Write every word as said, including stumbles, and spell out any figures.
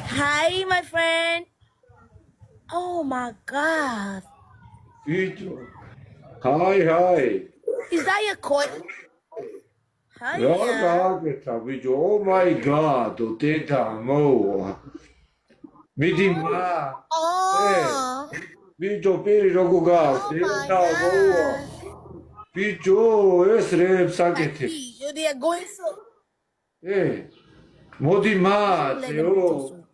Hi, my friend. Oh my God. Vitor. Hi, hi. Is that your coin? Hiya. Raga, Vitor. Oh my God, o tenta moa. Vidi ma. Eh, Oh. Vitor, peri rogo ga, Oh my tenta moa. God. Vitor, esre sakete. Aqui, eu ia going so. Eh, modi Deixa eu ma, ler te o. them